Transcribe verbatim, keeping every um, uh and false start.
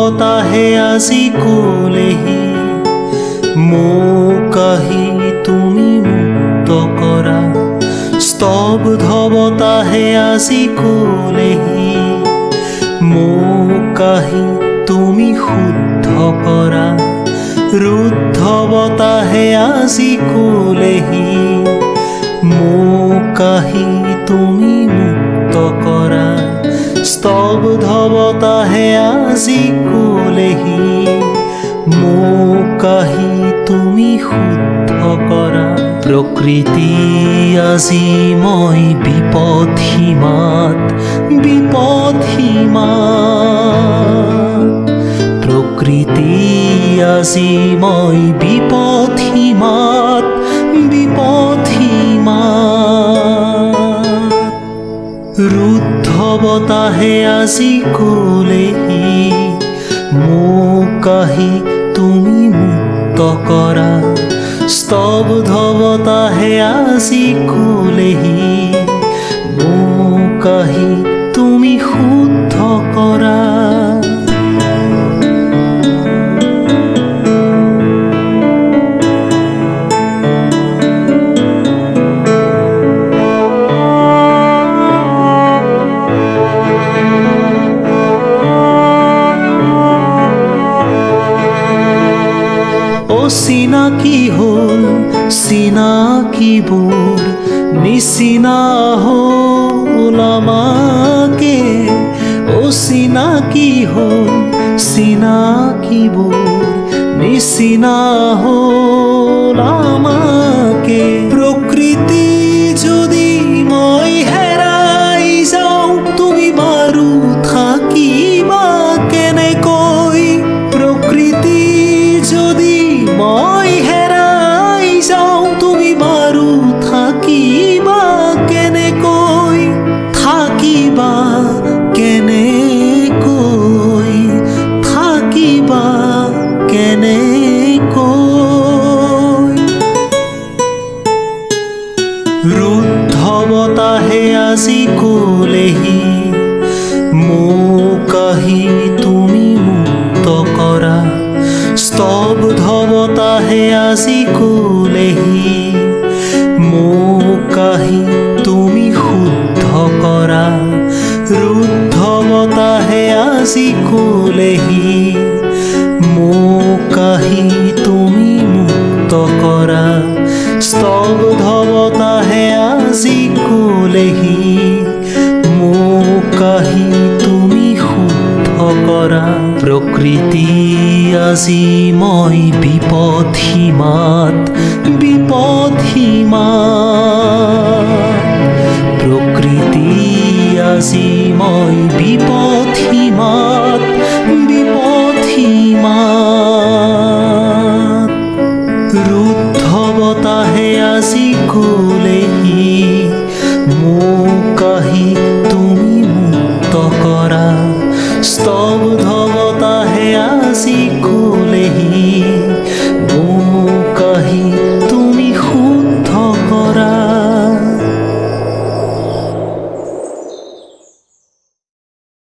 বতাহে আজি ক'লেহি মোক আহি তুমি মুক্ত কৰা। স্তব্ধ বতাহে আজি ক'লেহি মোক আহি তুমি শুদ্ধ কৰা। ৰুদ্ধ বতাহে আজি ক'লেহি মোক আহি তুমি মুক্ত কৰা। স্তব্ধ বতাহে আজি ক'লেহি মোক আহি তুমি শুদ্ধ কৰা। প্ৰকৃতি আজি মই বিপদ সীমাত বিপদ সীমাত। প্ৰকৃতি আজি মই বিপদ সীমাত বিপদ সীমাত। ৰুদ্ধ বতাহে আজি ক'লেহি মোক আহি তুমি মুক্ত কৰা। স্তব্ধ বতাহে আজি ক'লেহি মোক আহি তুমি শুদ্ধ কৰা। চিনাকি হ'ল চিনাকিবোৰ নিচিনা হ'ল আমাকে। অচিনাকি হ'ল চিনাকিবোৰ নিচিনা হ'ল আমাকে। প্ৰকৃতি যদি মই হেৰাই যাওঁ তুমি বাৰু থাকিবা কেনেকৈ। প্ৰকৃতি যদি মই হেৰাই যাওঁ তুমি বাৰু থাকিবা কেনেকৈ। থাকিবা কেনেকৈ থাকিবা কেনেকৈ। ৰুদ্ধ বতাহে আজি ক'লেহি মোক আহি তুমি মুক্ত কৰা। স্তব্ধ বতাহে আজি ক'লেহি মোক আহি তুমি শুদ্ধ কৰা। ৰুদ্ধ বতাহে আজি ক'লেহি মোক আহি তুমি মুক্ত কৰা। স্তব্ধ বতাহে আজি ক'লেহি মোক আহি তুমি শুদ্ধ কৰা। প্ৰকৃতি আজি মই বিপদ সীমাত বিপদ সীমাত। প্ৰকৃতি আজি মই বিপদ সীমাত